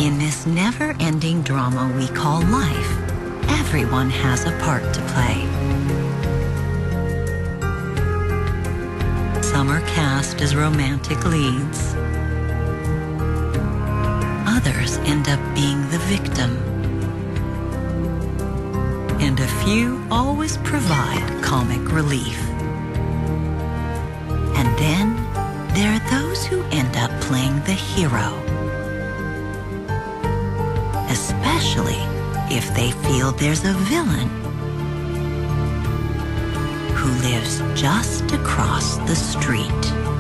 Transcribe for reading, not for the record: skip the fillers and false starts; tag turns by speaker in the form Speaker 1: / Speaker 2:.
Speaker 1: In this never-ending drama we call life, everyone has a part to play. Some are cast as romantic leads. Others end up being the victim. And a few always provide comic relief. And then there are those who end up playing the hero. Especially if they feel there's a villain who lives just across the street.